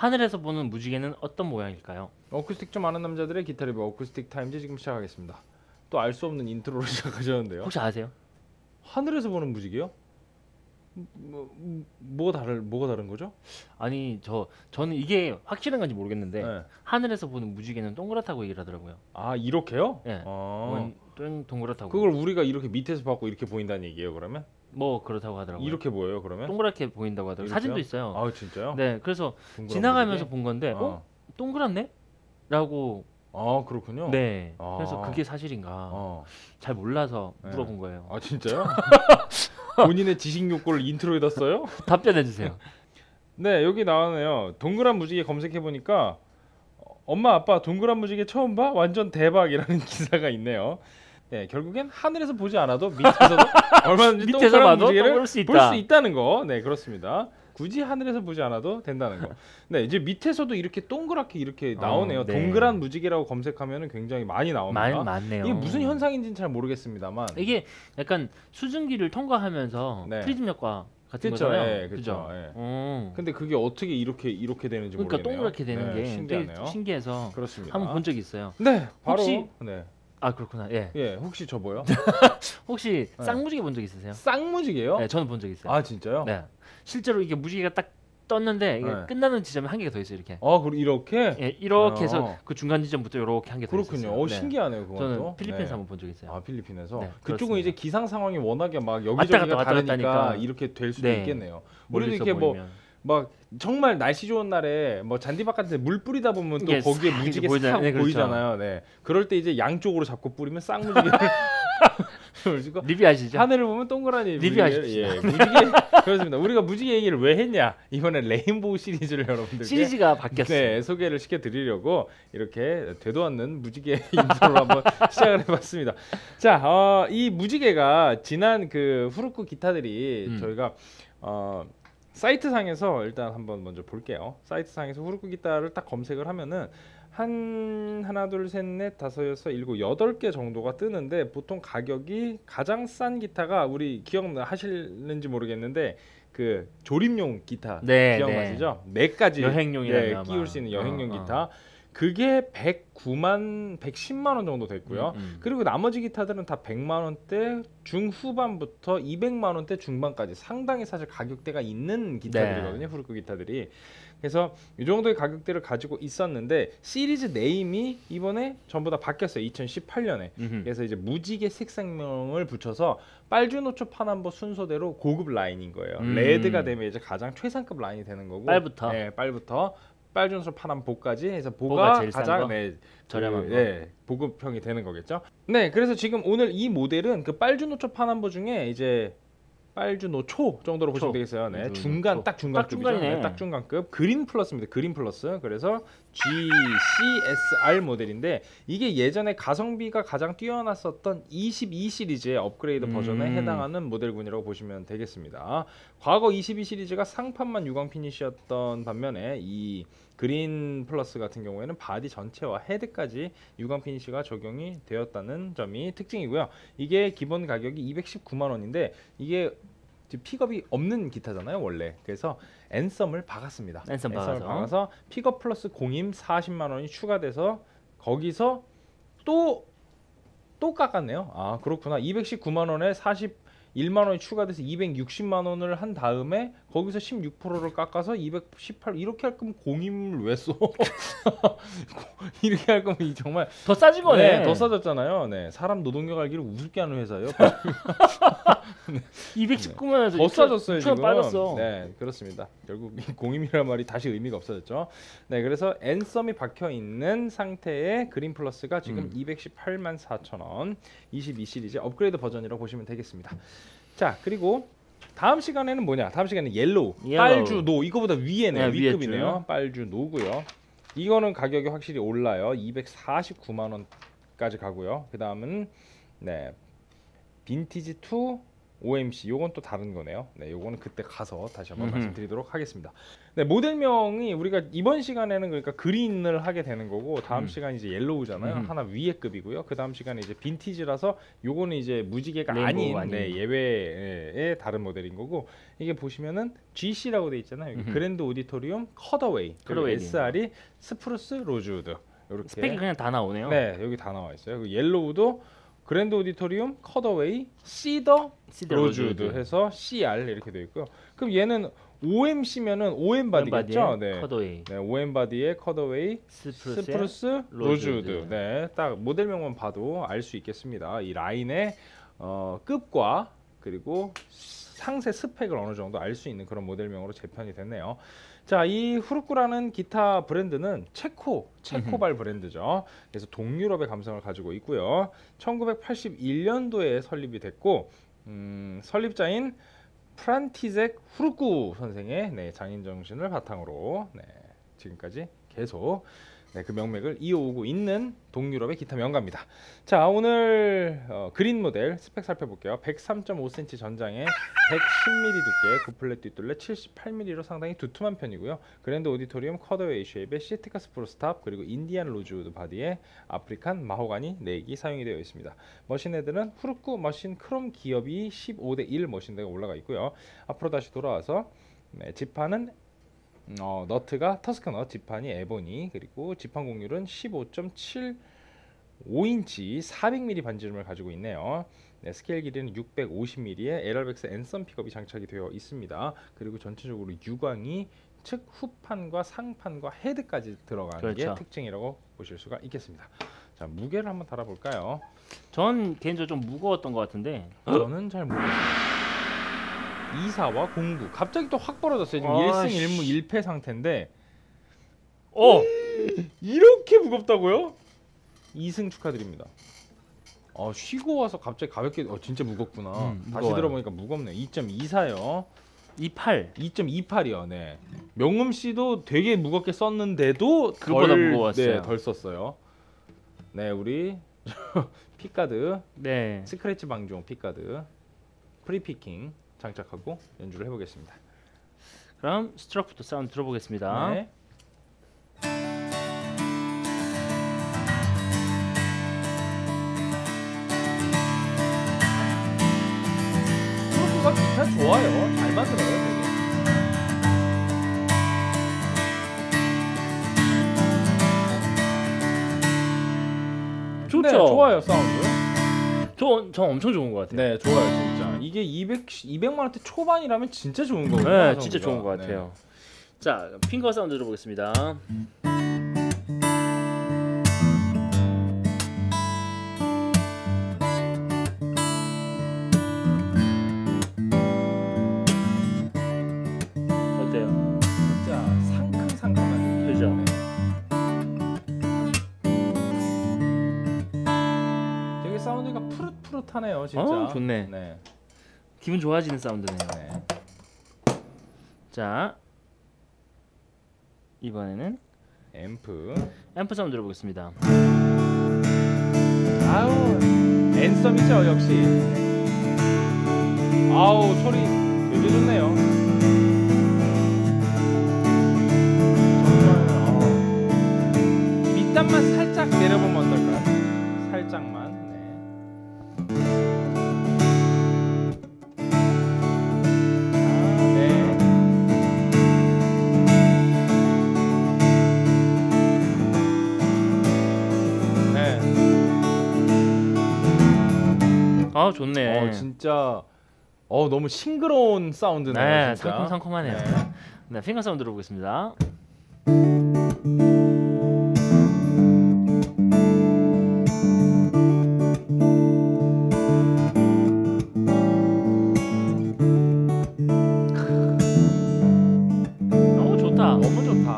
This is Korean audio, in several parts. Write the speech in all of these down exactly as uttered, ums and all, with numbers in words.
하늘에서 보는 무지개는 어떤 모양일까요? 어쿠스틱 좀 아는 남자들의 기타 리뷰 어쿠스틱 타임즈 지금 시작하겠습니다. 또 알 수 없는 인트로로 시작하셨는데요. 혹시 아세요? 하늘에서 보는 무지개요? 뭐, 뭐가 다른 뭐가 다른 거죠? 아니 저 저는 이게 확실한 건지 모르겠는데 네. 하늘에서 보는 무지개는 동그랗다고 얘기를 하더라고요. 아 이렇게요? 예. 아, 동 동그랗다고. 그걸 우리가 이렇게 밑에서 받고 이렇게 보인다는 얘기예요 그러면? 뭐 그렇다고 하더라고요. 이렇게 보여요 그러면? 동그랗게 보인다고 하더라고요. 이렇게요? 사진도 있어요. 아 진짜요? 네, 그래서 동그란 지나가면서 무지개? 본 건데, 어, 어. 동그랗네? 라고. 아 그렇군요. 네. 아. 그래서 그게 사실인가 어. 잘 몰라서 네. 물어본 거예요. 아 진짜요? 본인의 지식 욕구를 인트로에다 써요? 답변해 주세요. 네 여기 나오네요. 동그란 무지개 검색해 보니까 엄마 아빠 동그란 무지개 처음 봐? 완전 대박이라는 기사가 있네요. 네 결국엔 하늘에서 보지 않아도 밑에서도 얼마든지 밑에서 동그란 봐도 무지개를 볼 수 있다. 볼 수 있다는 거. 네 그렇습니다. 굳이 하늘에서 보지 않아도 된다는 거. 네 이제 밑에서도 이렇게 동그랗게 이렇게 나오네요. 어, 네. 동그란 무지개라고 검색하면은 굉장히 많이 나옵니다. 많 많네요. 이게 무슨 현상인지는 잘 모르겠습니다만 이게 약간 수증기를 통과하면서 네. 프리즘 효과 같은 그쵸, 거잖아요. 예, 그쵸, 예. 음. 근데 그게 어떻게 이렇게 이렇게 되는지 그러니까 모르겠네요. 동그랗게 되는 네, 게 신기하네요. 되게 신기해서 그렇습니다. 한번 본 적이 있어요. 네, 바로 혹시- 네. 아 그렇구나. 예. 예, 혹시 저 뭐요? 혹시 네. 쌍무지개 본 적 있으세요? 쌍무지개요? 네, 저는 본 적 있어요. 아, 진짜요? 네. 실제로 이게 무지개가 딱 떴는데 이게 네. 끝나는 지점에 한 개가 더 있어요. 이렇게. 아, 그리고 이렇게? 예, 이렇게 해서 어. 그 중간 지점부터 이렇게 한 개 더 있어요. 그렇군요. 어, 신기하네요, 그건 저는 또. 필리핀에서 네. 한번 본 적 있어요. 아, 필리핀에서. 네, 그쪽은 그렇습니다. 이제 기상 상황이 워낙에 막 왔다 여기저기가 갔다 왔다 다르니까 갔다니까. 이렇게 될 수도 네. 있겠네요. 우리도 멀리서 이렇게 뭐 보이면. 막 정말 날씨 좋은 날에 뭐 잔디밭 같은 데 물 뿌리다 보면 또 이게 거기에 싹 무지개 이렇게 싹 보이잖아요. 네, 그렇죠. 보이잖아요. 네. 그럴 때 이제 양쪽으로 잡고 뿌리면 쌍무지개를 그리고 리뷰 아시죠? 하늘을 보면 동그라니 리뷰하십시오. 예, 무지개 그렇습니다. 우리가 무지개 얘기를 왜 했냐? 이번에 레인보우 시리즈를 여러분들께 시리즈가 바뀌었어요. 네, 소개를 시켜드리려고 이렇게 되도 않는 무지개 인트로로 한번 시작을 해봤습니다. 자, 어, 이 무지개가 지난 그 후르쿠 기타들이 음. 저희가 어, 사이트 상에서 일단 한번 먼저 볼게요. 사이트 상에서 후르쿠 기타를 딱 검색을 하면은 한 하나 둘 셋 넷 다섯 여섯 일곱 여덟 개 정도가 뜨는데 보통 가격이 가장 싼 기타가 우리 기억하실는지 모르겠는데 그 조립용 기타 네, 기억나시죠? 네 가지 여행용이라면 네, 아마. 끼울 수 있는 여행용 어, 어. 기타 그게 백구만 백십만 원 정도 됐고요. 음, 음. 그리고 나머지 기타들은 다 백만 원대 중후반부터 이백만 원대 중반까지 상당히 사실 가격대가 있는 기타들이거든요. 네. 후르쿠 기타들이. 그래서 이 정도의 가격대를 가지고 있었는데 시리즈 네임이 이번에 전부 다 바뀌었어요. 이천십팔 년에. 음흠. 그래서 이제 무지개 색상명을 붙여서 빨주노초 파남보 순서대로 고급 라인인 거예요. 음. 레드가 되면 이제 가장 최상급 라인이 되는 거고 빨부터? 네, 빨부터 빨주노초 파남보까지 해서 보가 보가 제일 싼 가장 거? 네, 저렴한 그, 거? 네, 보급형이 되는 거겠죠. 네, 그래서 지금 오늘 이 모델은 그 빨주노초 파남보 중에 이제 빨주노초 정도로 보시면 초. 되겠어요. 네, 음, 중간 초. 딱 중간급이죠. 딱 중간이네. 네, 딱 중간급. 그린 플러스입니다. 그린 플러스. 그래서 지 씨 에스 알 모델인데 이게 예전에 가성비가 가장 뛰어났었던 이십이 시리즈의 업그레이드 버전에 음. 해당하는 모델군이라고 보시면 되겠습니다. 과거 이십이 시리즈가 상판만 유광 피니시였던 반면에 이 그린 플러스 같은 경우에는 바디 전체와 헤드까지 유광 피니시가 적용이 되었다는 점이 특징이고요. 이게 기본 가격이 이백십구만 원인데 이게 픽업이 없는 기타잖아요 원래. 그래서 앤썸을 박았습니다. 앤썸 박아서. 박아서 픽업 플러스 공임 사십만 원이 추가돼서 거기서 또 또 깎았네요. 아 그렇구나. 이백십구만 원에 사십일만 원이 추가돼서 이백육십만 원을 한 다음에 거기서 십육 퍼센트를 깎아서 이백십팔 이렇게 할 거면 공임을 왜 써? 이렇게 할 거면 이 정말 더 싸진 거네. 네, 더 싸졌잖아요. 네, 사람 노동력 알기를 우습게 하는 회사예요. 이백십구만 원에서 더 싸졌어요 지금. 빨랐어. 네, 그렇습니다. 결국 공임이란 말이 다시 의미가 없어졌죠. 네, 그래서 앤썸이 박혀 있는 상태의 그린 플러스가 지금 음. 이백십팔만 사천 원, 이십이 시리즈 업그레이드 버전이라고 보시면 되겠습니다. 자, 그리고 다음 시간에는 뭐냐? 다음 시간에는 옐로우, 옐로우. 빨주노 이거보다 위에네, 네, 위급이네요. 빨주노고요. 이거는 가격이 확실히 올라요. 이백사십구만 원까지 가고요. 그 다음은 네 빈티지 투 오엠씨 요건 또 다른 거네요. 네, 요거는 그때 가서 다시 한번 음흠. 말씀드리도록 하겠습니다. 네, 모델명이 우리가 이번 시간에는 그러니까 그린을 하게 되는 거고 다음 음. 시간 이제 옐로우잖아요. 음. 하나 위에 급이고요. 그 다음 시간에 이제 빈티지라서 요거는 이제 무지개가 레인보우 아닌 아닌. 네, 예외의 다른 모델인 거고 이게 보시면은 지씨라고 돼 있잖아요. 여기 음흠. 그랜드 오디토리움 컷어웨이 그리고 컷어웨이. 에스알이 스프루스 로즈우드 이렇게 스펙이 그냥 다 나오네요. 네 여기 다 나와 있어요. 그 옐로우도 그랜드 오디토리움 컷어웨이 시더 시더 로즈우드 로즈우드. 해서 씨알 이렇게 되어 있고요. 그럼 얘는 오엠씨면은 오엠 바디겠죠? 네. 컷어웨이. 네, 오엠 바디의 컷어웨이 스프루스. 스프루스 로즈우드. 로즈우드. 네, 딱 모델명만 봐도 알 수 있겠습니다. 이 라인의 어, 급과 그리고 상세 스펙을 어느 정도 알 수 있는 그런 모델명으로 재편이 됐네요. 자, 이 후르쿠라는 기타 브랜드는 체코, 체코발 브랜드죠. 그래서 동유럽의 감성을 가지고 있고요. 천구백팔십일 년도에 설립이 됐고 음, 설립자인 프란티젝 후르쿠 선생의 네, 장인 정신을 바탕으로 네, 지금까지 계속 네, 그 명맥을 이어오고 있는 동유럽의 기타 명가입니다. 자, 오늘 어, 그린 모델 스펙 살펴볼게요. 백삼 점 오 센티미터 전장에 백십 밀리미터 두께, 구플랫 뒷둘레 칠십팔 밀리미터로 상당히 두툼한 편이고요. 그랜드 오디토리움 컷어웨이 쉐입의 시티카 스프루스 탑 그리고 인디안 로즈우드 바디에 아프리칸 마호가니 넥이 사용이 되어 있습니다. 머신 헤드는 후르쿠 머신 크롬 기업이 십오 대 일 머신 헤드가 올라가 있고요. 앞으로 다시 돌아와서 네, 지판은 어, 너트가 터스크넛, 지판이 에보니, 그리고 지판 곡률은 십오 점 칠오 인치 사백 밀리미터 반지름을 가지고 있네요. 네, 스케일 길이는 육백오십 밀리미터의 엘알백스 앤썸 픽업이 장착이 되어 있습니다. 그리고 전체적으로 유광이 측 후판과 상판과 헤드까지 들어가는 그렇죠. 게 특징이라고 보실 수가 있겠습니다. 자, 무게를 한번 달아볼까요? 전 개인적으로 좀 무거웠던 것 같은데. 저는 잘 모르겠어요. 이사와 공구 갑자기 또 확 벌어졌어요. 지금 아, 일 승 일 무 씨. 일 패 상태인데 어. 이렇게 무겁다고요? 이 승 축하드립니다. 어, 쉬고 와서 갑자기 가볍게 어, 진짜 무겁구나. 음, 다시 무거워요. 들어보니까 무겁네. 이 점 이사요. 이십팔. 이 점 이팔이요. 네. 명음 씨도 되게 무겁게 썼는데도 그거보다 덜, 무거웠어요. 네, 덜 썼어요. 네, 우리 픽가드 네. 스크래치 방종 픽가드 프리피킹 장착하고 연주를 해보겠습니다. 그럼 스트럭부터 사운드 들어보겠습니다. 네. 프로프가 기타 좋아요. 잘 만들어요, 되게. 좋죠. 네, 좋아요, 사운드. 저, 저 엄청 좋은 것 같아요. 네, 좋아요, 진짜. 이게 이백 이백만 원대 초반이라면 진짜 좋은 거거든요. 네, 진짜 사운드가. 좋은 것 같아요. 자, 핑거 사운드 들어보겠습니다. 어때요? 진짜 상큼상큼한 느낌. 그죠? 네. 되게 사운드가 푸릇푸릇하네요, 진짜. 어, 좋네. 네. 기분 좋아지는 사운드네요. 네. 자, 이번에는 앰프. 앰프 사운드 들어보겠습니다. 아우, 앤썸이죠, 역시. 아우, 소리 되게 좋네요. 정말 어, 밑단만 살짝 내려보면 어떨까요? 살짝만. 네. 아, 네. 네. 아, 좋네. 어, 진짜 어, 너무 싱그러운 사운드네요, 네, 진짜. 상큼상큼하네요. 네. 네, 핑거 사운드 들어보겠습니다. 너무 좋다. 너무 좋다.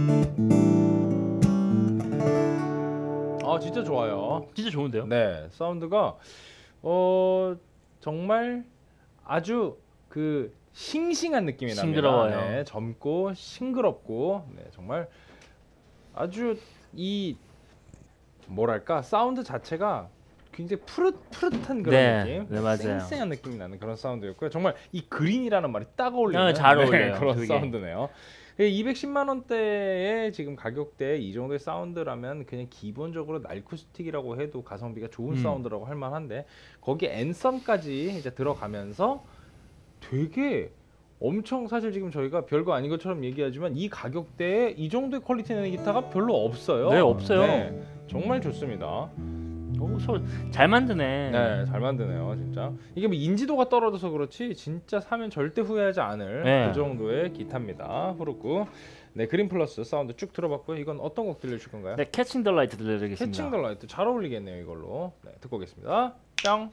아, 진짜 좋아요. 진짜 좋은데요? 네, 사운드가 어 정말 아주 그 싱싱한 느낌이 납니다. 싱그러워요. 네, 젊고 싱그럽고 네, 정말 아주 이 뭐랄까 사운드 자체가 굉장히 푸릇푸릇한 그런 네, 느낌, 네, 맞아요. 쌩쌩한 느낌이 나는 그런 사운드였고요. 정말 이 그린이라는 말이 딱 어울리는 네, 잘 네, 어울려요, 그런 그게. 사운드네요. 이백십만 원대의 지금 가격대 이 정도의 사운드라면 그냥 기본적으로 날쿠스틱이라고 해도 가성비가 좋은 음. 사운드라고 할 만한데 거기에 앤썸까지 이제 들어가면서 되게 엄청 사실 지금 저희가 별거 아닌 것처럼 얘기하지만 이 가격대에 이 정도의 퀄리티 내는 기타가 별로 없어요. 네, 없어요. 네, 정말 좋습니다. 오, 소, 잘 만드네. 네, 잘 만드네요, 진짜. 이게 뭐 인지도가 떨어져서 그렇지 진짜 사면 절대 후회하지 않을 네. 그 정도의 기타입니다. 후루쿠. 네, 그린 플러스 사운드 쭉 들어봤고요. 이건 어떤 곡 들려줄 건가요? 네, 캐칭 더 라이트 들려드리겠습니다. 캐칭 더 라이트 잘 어울리겠네요, 이걸로. 네, 듣고 오겠습니다. 뿅.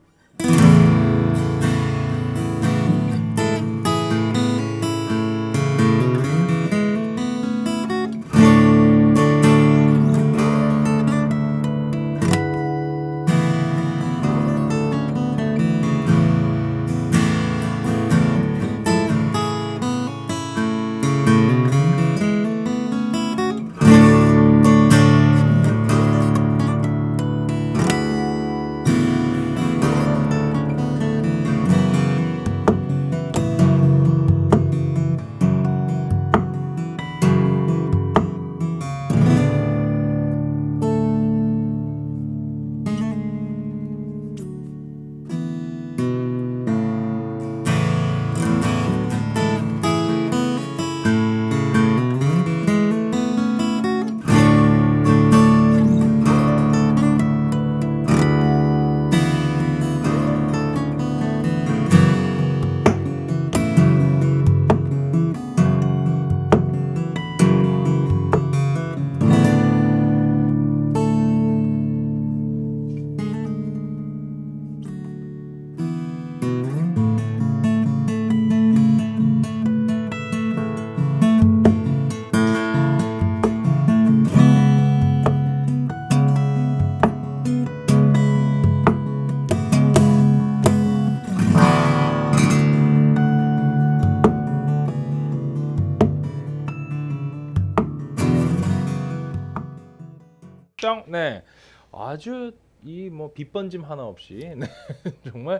뿅. 네, 아주 이 뭐 빗번짐 하나 없이 네, 정말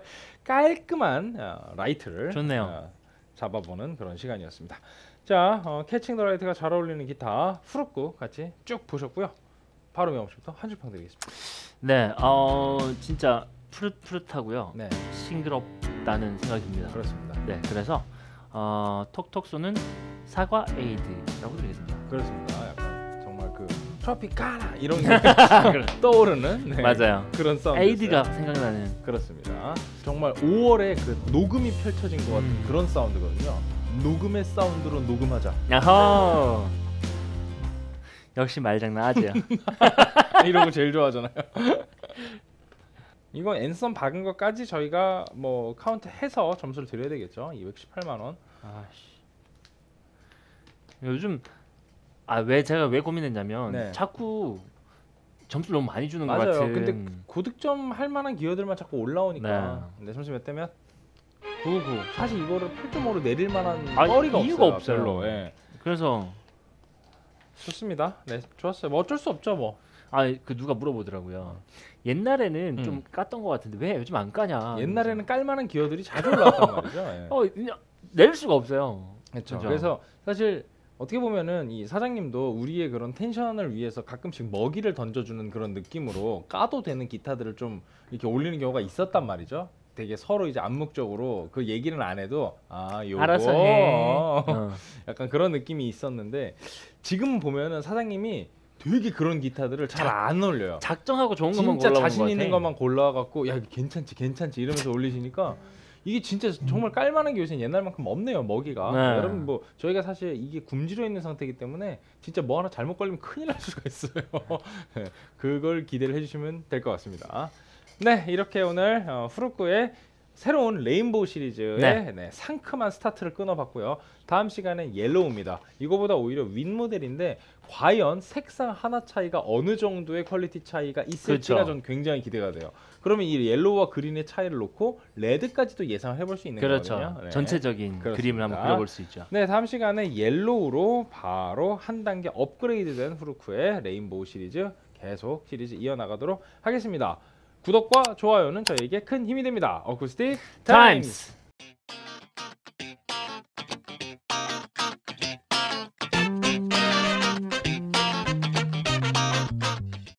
깔끔한 아, 라이트를 좋네요. 아, 잡아보는 그런 시간이었습니다. 자, 어, 캐칭 더 라이트가 잘 어울리는 기타 후루쿠 같이 쭉 보셨고요. 바로 명호씨부터 한 줄평 드리겠습니다. 네, 어 진짜 푸릇푸릇하고요. 네, 싱그럽다는 생각이 듭니다. 그렇습니다. 네, 그래서 어, 톡톡 쏘는 사과 에이드라고 드리겠습니다. 그렇습니다. 약간 정말 그 트로피카나 이런 게 떠오르는 네, 맞아요. 그런 사운드. 에이드가 생각나는. 그렇습니다. 정말 오월에 그 녹음이 펼쳐진 것 같은 음. 그런 사운드거든요. 녹음의 사운드로 녹음하자. 야호. 역시 말장난 하지요. 이런 거 제일 좋아하잖아요. 이건 앤썸 박은 것까지 저희가 뭐 카운트 해서 점수를 드려야 되겠죠. 이백십팔만 원. 아씨. 요즘 아 왜 제가 왜 고민했냐면 네. 자꾸 점수 너무 많이 주는 것 맞아요. 같은. 근데 고득점 할 만한 기어들만 자꾸 올라오니까. 네. 점수 몇 대면? 구십구. 사실 이거를 팔 점 오로 내릴 만한 아니, 거리가 이유가 없어요. 없어요. 별로. 예. 그래서 좋습니다. 네, 좋았어요. 뭐 어쩔 수 없죠, 뭐. 아 그 누가 물어보더라고요. 옛날에는 음. 좀 깠던 것 같은데 왜 요즘 안 까냐. 옛날에는 깔만한 기어들이 자주 올라왔단 말이죠. 예. 어 그냥 낼 수가 없어요. 그렇죠. 그죠. 그래서 사실 어떻게 보면은 이 사장님도 우리의 그런 텐션을 위해서 가끔씩 먹이를 던져주는 그런 느낌으로 까도 되는 기타들을 좀 이렇게 올리는 경우가 있었단 말이죠. 되게 서로 이제 암묵적으로 그 얘기는 안 해도 아 요거 알아서 해. 어. 약간 그런 느낌이 있었는데 지금 보면은 사장님이 되게 그런 기타들을 잘 안 올려요. 작정하고 좋은 것만 진짜 골라오는 자신 것 있는 같아. 것만 골라갖고 야 이거 괜찮지 괜찮지 이러면서 올리시니까 이게 진짜 정말 깔만한 게 요새 옛날만큼 없네요, 먹이가. 네. 여러분 뭐 저희가 사실 이게 굶주려 있는 상태이기 때문에 진짜 뭐 하나 잘못 걸리면 큰일 날 수가 있어요. 네, 그걸 기대를 해주시면 될 것 같습니다. 네, 이렇게 오늘 어, 후루쿠의 새로운 레인보우 시리즈의 네. 네, 상큼한 스타트를 끊어봤고요. 다음 시간엔 옐로우입니다. 이거보다 오히려 윈 모델인데 과연 색상 하나 차이가 어느 정도의 퀄리티 차이가 있을지가 그렇죠. 전 굉장히 기대가 돼요. 그러면 이 옐로우와 그린의 차이를 놓고 레드까지도 예상을 해볼 수 있는 그렇죠. 거거든요. 네. 전체적인 그렇습니다. 그림을 한번 그려볼 수 있죠. 네, 다음 시간에 옐로우로 바로 한 단계 업그레이드된 후루쿠의 레인보우 시리즈 계속 시리즈 이어나가도록 하겠습니다. 구독과 좋아요는 저에게 큰 힘이 됩니다. 어쿠스틱 타임스!